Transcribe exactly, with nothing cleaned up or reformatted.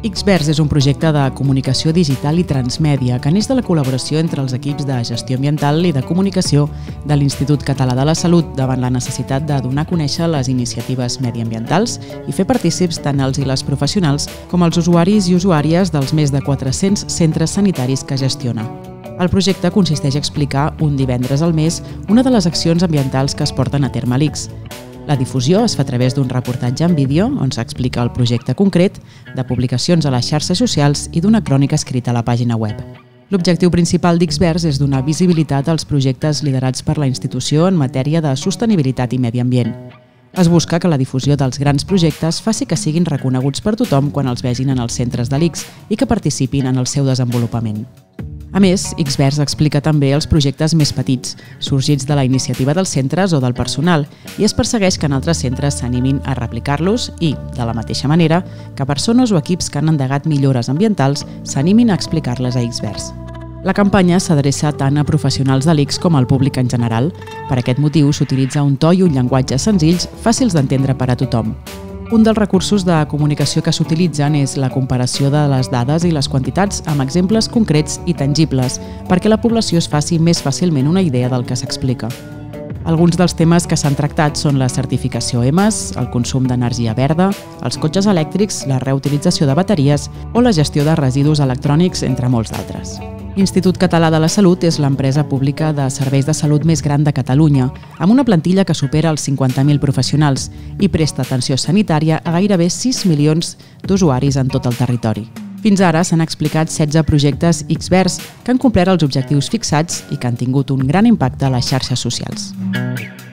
Xverse és un projecte de comunicació digital i transmèdia que neix de la col·laboració entre els equips de gestió ambiental i de comunicació de l'Institut Català de la Salut davant la necessitat de donar a conèixer les iniciatives mediambientals i fer partícips tant els i les professionals com els usuaris i usuàries dels més de quatre-cents centres sanitaris que gestiona. El projecte consisteix a explicar un divendres al mes una de les accions ambientals que es porten a terme a l'I C S. La difusió es fa a través d'un reportatge en vídeo on s'explica el projecte concret, de publicacions a les xarxes socials i d'una crònica escrita a la pàgina web. L'objectiu principal d'Xverse és donar visibilitat als projectes liderats per la institució en matèria de sostenibilitat i medi ambient. Es busca que la difusió dels grans projectes faci que siguin reconeguts per tothom quan els vegin en els centres de l'I C S i que participin en el seu desenvolupament. A més, Xverse explica també els projectes més petits, sorgits de la iniciativa dels centres o del personal, i es persegueix que en altres centres s'animin a replicar-los i, de la mateixa manera, que persones o equips que han endegat millores ambientals s'animin a explicar-les a Xverse. La campanya s'adreça tant a professionals de l'I C S com al públic en general. Per aquest motiu s'utilitza un to i un llenguatge senzills, fàcils d'entendre per a tothom. Un dels recursos de comunicació que s'utilitzen és la comparació de les dades i les quantitats amb exemples concrets i tangibles perquè la població es faci més fàcilment una idea del que s'explica. Alguns dels temes que s'han tractat són la certificació E M A S, el consum d'energia verda, els cotxes elèctrics, la reutilització de bateries o la gestió de residus electrònics, entre molts d'altres. L'Institut Català de la Salut és l'empresa pública de serveis de salut més gran de Catalunya, amb una plantilla que supera els cinquanta mil professionals i presta atenció sanitària a gairebé sis milions d'usuaris en tot el territori. Fins ara s'han explicat setze projectes Xverse que han complert els objectius fixats i que han tingut un gran impacte a les xarxes socials.